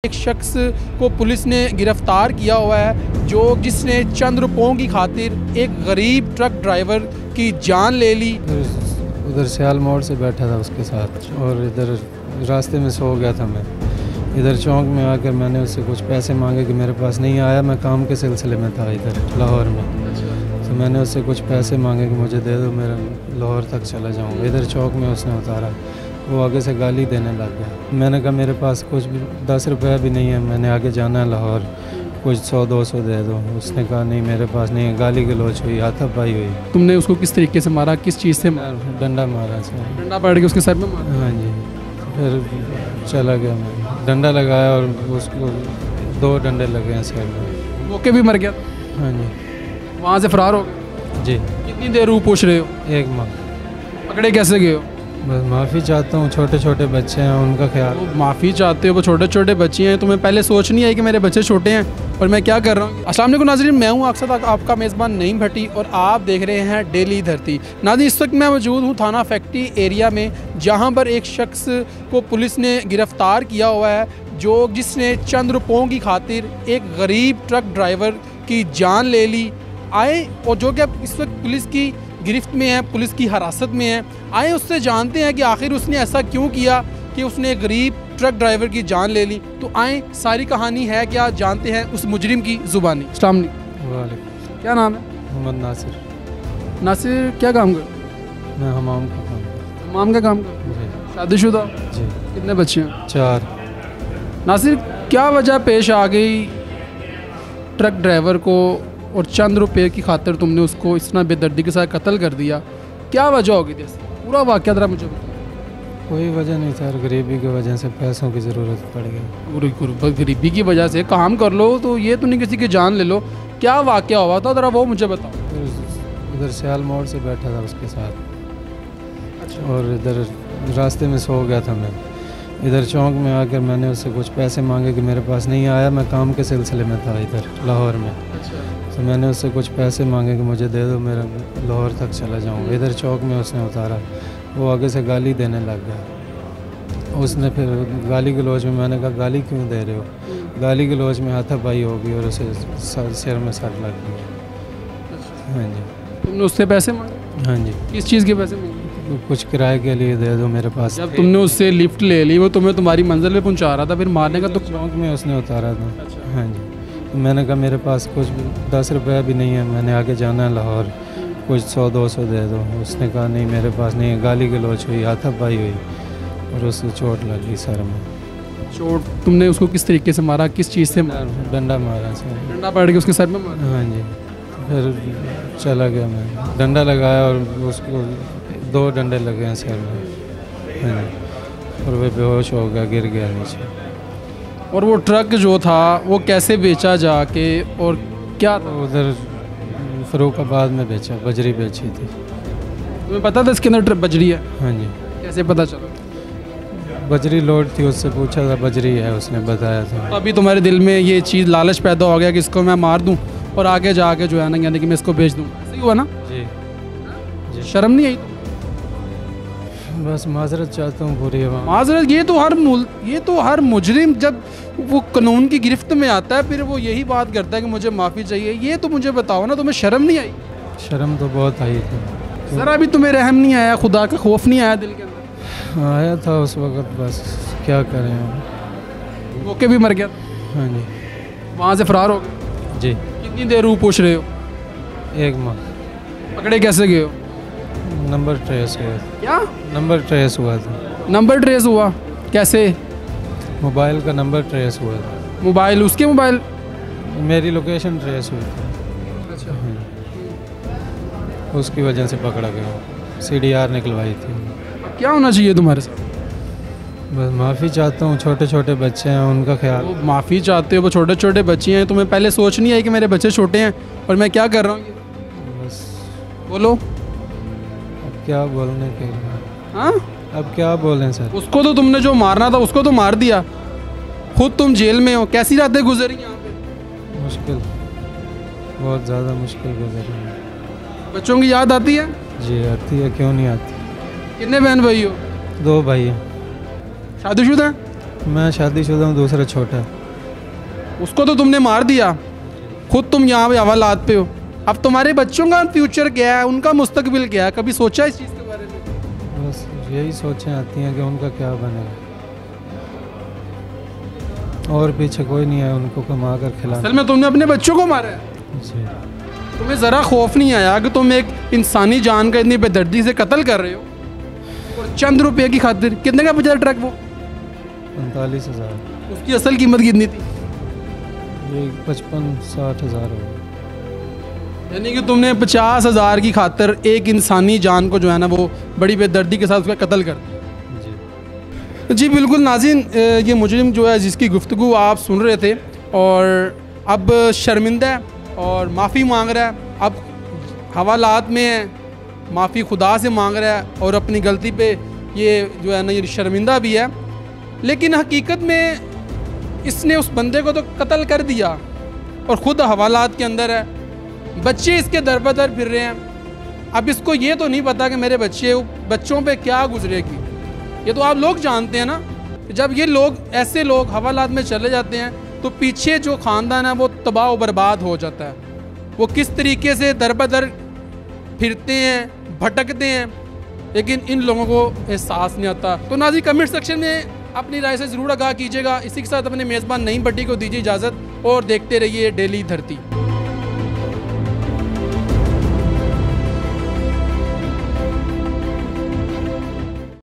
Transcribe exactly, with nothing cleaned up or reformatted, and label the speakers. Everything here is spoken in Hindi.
Speaker 1: एक शख्स को पुलिस ने गिरफ्तार किया हुआ है जो जिसने चंद रुपयों की खातिर एक गरीब ट्रक ड्राइवर की जान ले ली।
Speaker 2: उधर सियाल मोड़ से बैठा था उसके साथ और इधर रास्ते में सो गया था। मैं इधर चौक में आकर मैंने उससे कुछ पैसे मांगे कि मेरे पास नहीं आया, मैं काम के सिलसिले में था इधर लाहौर में। तो मैंने उससे कुछ पैसे मांगे कि मुझे दे दो, मेरा लाहौर तक चला जाऊँ। इधर चौक में उसने उतारा, वो आगे से गाली देने लग गया। मैंने कहा मेरे पास कुछ भी दस रुपया भी नहीं है, मैंने आगे जाना है लाहौर, कुछ सौ दो सौ दे दो। उसने कहा नहीं मेरे पास नहीं है। गाली गलौच हुई, हाथापाई हुई।
Speaker 1: तुमने उसको किस तरीके से मारा, किस चीज़ से?
Speaker 2: डंडा मारा सर,
Speaker 1: डंडा पकड़ के उसके सर में मारा?
Speaker 2: हाँ जी। फिर चला गया, मैं डंडा लगाया और उसको दो डंडे लगे हैं सर में।
Speaker 1: मौके भी मर गया?
Speaker 2: हाँ जी।
Speaker 1: वहाँ से फरार हो गए?
Speaker 2: जी।
Speaker 1: कितनी देर रू पूछ रहे हो?
Speaker 2: एक माह।
Speaker 1: पकड़े कैसे गए हो?
Speaker 2: बस माफ़ी चाहता हूँ, छोटे छोटे बच्चे हैं उनका ख्याल।
Speaker 1: तो माफ़ी चाहते हो, वो छोटे छोटे बच्चे हैं, तुम्हें पहले सोच नहीं आई कि मेरे बच्चे छोटे हैं और मैं क्या कर रहा हूँ? अस्सलाम वालेकुम नाज़रीन, मैं हूँ आपके साथ आपका मेज़बान नईम भट्टी और आप देख रहे हैं डेली धरती। नाज़रीन इस वक्त मैं मौजूद हूँ थाना फैक्ट्री एरिया में, जहाँ पर एक शख्स को पुलिस ने गिरफ़्तार किया हुआ है जो जिसने चंद रुपयों की खातिर एक गरीब ट्रक ड्राइवर की जान ले ली। आए और जो कि अब इस वक्त पुलिस की गिरफ्त में है, पुलिस की हिरासत में है। आए उससे जानते हैं कि आखिर उसने ऐसा क्यों किया कि उसने एक गरीब ट्रक ड्राइवर की जान ले ली। तो आए सारी कहानी है क्या, जानते हैं उस मुजरिम की ज़ुबानी। अस्सलाम वालेकुम। क्या नाम है?
Speaker 2: मोहम्मद नासिर।
Speaker 1: नासिर क्या काम कर?
Speaker 2: मैं हमाम का काम करता
Speaker 1: हमाम का काम कर? शादीशुदा?
Speaker 2: जी।
Speaker 1: कितने बच्चे हैं?
Speaker 2: चार।
Speaker 1: नासिर क्या वजह पेश आ गई ट्रक ड्राइवर को और चंद रुपये की खातिर तुमने उसको इतना बेदर्दी के साथ कत्ल कर दिया? क्या वजह होगी थी? पूरा वाक़या ज़रा मुझे बताओ।
Speaker 2: कोई वजह नहीं सर, गरीबी की वजह से पैसों की ज़रूरत पड़ गई।
Speaker 1: गरीबी की वजह से काम कर लो तो ये तो नहीं किसी की जान ले लो। क्या वाक़या हुआ था ज़रा वो मुझे बताओ।
Speaker 2: उधर सियाल मोड़ से बैठा था उसके साथ। अच्छा। और इधर रास्ते में सो गया था। मैं इधर चौक में आकर मैंने उससे कुछ पैसे मांगे कि मेरे पास नहीं आया, मैं काम के सिलसिले में था इधर लाहौर में।
Speaker 1: अच्छा।
Speaker 2: तो मैंने उससे कुछ पैसे मांगे कि मुझे दे दो, मेरा लाहौर तक चला जाऊँ। इधर चौक में उसने उतारा, वो आगे से गाली देने लग गया। उसने फिर गाली गलौच में, मैंने कहा गाली क्यों दे रहे हो? गाली गलौच में हाथापाई होगी और उसे सिर में सर लग गई। हाँ जी।
Speaker 1: तुमने उससे पैसे मांगे?
Speaker 2: हाँ जी।
Speaker 1: किस चीज़ के पैसे मांगे?
Speaker 2: कुछ किराए के लिए दे दो मेरे पास।
Speaker 1: जब तुमने उससे लिफ्ट ले ली, वो तुम्हें तुम्हारी मंजिल पे पहुंचा रहा था, फिर मारने का तो
Speaker 2: चौक में उसने उतारा था।
Speaker 1: अच्छा।
Speaker 2: हाँ जी। तो मैंने कहा मेरे पास कुछ दस रुपया भी नहीं है, मैंने आगे जाना है लाहौर, कुछ सौ दो सौ दे दो। उसने कहा नहीं मेरे पास नहीं है। गाली गलौच हुई, हाथापाई हुई और उसको चोट लगी सर में।
Speaker 1: चोट? तुमने उसको किस तरीके से मारा, किस चीज़ से मारा?
Speaker 2: डंडा मारा सर।
Speaker 1: डंडा पकड़ के उसके सर में मारा?
Speaker 2: हाँ जी। फिर चला गया, मैं डंडा लगाया और उसको दो डंडे लगे हैं सर में। हाँ जी। और वह बेहोश हो गया, गिर गया नीचे।
Speaker 1: और वो ट्रक जो था वो कैसे बेचा जाके और क्या था?
Speaker 2: उधर फरुखाबाद में बेचा, बजरी बेची थी।
Speaker 1: तुम्हें पता था इसके अंदर ट्रक बजरी है?
Speaker 2: हाँ जी।
Speaker 1: कैसे पता चला?
Speaker 2: बजरी लोड थी, उससे पूछा था, बजरी है, उसने बताया था।
Speaker 1: तो अभी तुम्हारे दिल में ये चीज़ लालच पैदा हो गया कि इसको मैं मार दूं और आगे जाके जो है ना यानी कि मैं इसको बेच दूं, ऐसे हुआ ना?
Speaker 2: जी जी।
Speaker 1: शर्म नहीं आई?
Speaker 2: बस माजरत चाहता हूँ पूरी।
Speaker 1: माजरत? ये तो हर मुल ये तो हर मुजरिम जब वो कानून की गिरफ्त में आता है फिर वो यही बात करता है कि मुझे माफ़ी चाहिए। ये तो मुझे बताओ ना, तुम्हें शर्म नहीं आई?
Speaker 2: शर्म तो बहुत आई थी।
Speaker 1: ज़रा भी तुम्हें रहम नहीं आया, खुदा का खौफ नहीं आया दिल के अंदर?
Speaker 2: आया था उस वक्त, बस क्या करें हम।
Speaker 1: मौके भी मर गया?
Speaker 2: हाँ जी।
Speaker 1: वहाँ से फरार हो गए?
Speaker 2: जी।
Speaker 1: कितनी देर रू पूछ रहे हो?
Speaker 2: एक माह।
Speaker 1: पकड़े कैसे गए हो?
Speaker 2: नंबर ट्रेस हुआ।
Speaker 1: क्या
Speaker 2: नंबर ट्रेस हुआ था?
Speaker 1: नंबर ट्रेस हुआ कैसे?
Speaker 2: मोबाइल का नंबर ट्रेस हुआ था।
Speaker 1: मोबाइल? उसके मोबाइल?
Speaker 2: मेरी लोकेशन ट्रेस हुई थी।
Speaker 1: अच्छा।
Speaker 2: उसकी वजह से पकड़ा गया, सी डी आर निकलवाई थी।
Speaker 1: क्या होना चाहिए तुम्हारे साथ?
Speaker 2: बस माफ़ी चाहता हूँ, छोटे छोटे बच्चे हैं उनका ख्याल।
Speaker 1: वो माफ़ी चाहते हो, वो छोटे छोटे बच्चे हैं, तुम्हें पहले सोच नहीं आई कि मेरे बच्चे छोटे हैं और मैं क्या कर रहा हूँ?
Speaker 2: बस
Speaker 1: बोलो।
Speaker 2: अब क्या बोलने के लिए?
Speaker 1: हाँ
Speaker 2: अब क्या बोलें सर?
Speaker 1: उसको तो तुमने जो मारना था उसको तो मार दिया, खुद तुम जेल में हो। कैसी रातें गुजरी यहाँ पे?
Speaker 2: मुश्किल, बहुत ज़्यादा मुश्किल गुजरी है।
Speaker 1: बच्चों की याद आती है?
Speaker 2: जी आती है, क्यों नहीं आती।
Speaker 1: कितने बहन भाई हो?
Speaker 2: दो भाई हैं।
Speaker 1: शादीशुदा है?
Speaker 2: मैं शादीशुदा हूँ, दूसरा छोटा है।
Speaker 1: उसको तो तुमने मार दिया, खुद तुम यहाँ पे हवालात पे हो। अब तुम्हारे बच्चों का फ्यूचर क्या है, उनका मुस्तकबिल क्या है, कभी सोचा इस चीज़ के बारे में?
Speaker 2: बस यही सोचें आती हैं कि उनका क्या बनेगा, और पीछे कोई नहीं है उनको कमा कर खिलाना।
Speaker 1: असल में तुमने अपने बच्चों को मारा है?
Speaker 2: जी।
Speaker 1: तुम्हें ज़रा खौफ नहीं आया कि तुम एक इंसानी जान का इतनी बेदर्दी से कत्ल कर रहे हो और चंद रुपये की खातिर? कितने का बेचा ट्रक वो?
Speaker 2: पैंतालीस हज़ार।
Speaker 1: उसकी असल कीमत कितनी थी?
Speaker 2: ये पचपन साठ हज़ार हो।
Speaker 1: यानी कि तुमने पचास हज़ार की खातिर एक इंसानी जान को जो है ना वो बड़ी बेदर्दी के साथ उसका कत्ल कर दिया। जी बिल्कुल नाज़रीन, ये मुजरिम जो है जिसकी गुफ्तगू आप सुन रहे थे और अब शर्मिंदा है और माफ़ी मांग रहा है, अब हवालात में है, माफ़ी खुदा से मांग रहा है और अपनी गलती पे ये जो है ना ये शर्मिंदा भी है। लेकिन हकीकत में इसने उस बंदे को तो कत्ल कर दिया और ख़ुद हवालात के अंदर है, बच्चे इसके दर बदर फिर रहे हैं। अब इसको ये तो नहीं पता कि मेरे बच्चे बच्चों पे क्या गुजरेगी, ये तो आप लोग जानते हैं ना। जब ये लोग ऐसे लोग हवालात में चले जाते हैं तो पीछे जो ख़ानदान है वो तबाह बर्बाद हो जाता है। वो किस तरीके से दर बदर फिरते हैं, भटकते हैं, लेकिन इन लोगों को एहसास नहीं आता। तो नाज़रीन कमेंट सेक्शन में अपनी राय से ज़रूर आगाह कीजिएगा। इसी के साथ अपने मेज़बान नईम भट्टी को दीजिए इजाज़त और देखते रहिए डेली धरती।